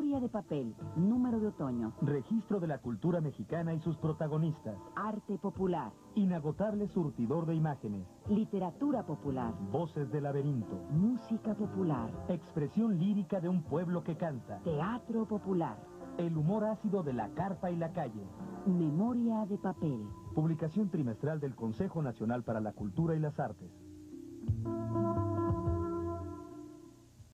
Memoria de papel, número de otoño. Registro de la cultura mexicana y sus protagonistas. Arte popular. Inagotable surtidor de imágenes. Literatura popular. Voces de laberinto. Música popular. Expresión lírica de un pueblo que canta. Teatro popular. El humor ácido de la carpa y la calle. Memoria de papel. Publicación trimestral del Consejo Nacional para la Cultura y las Artes.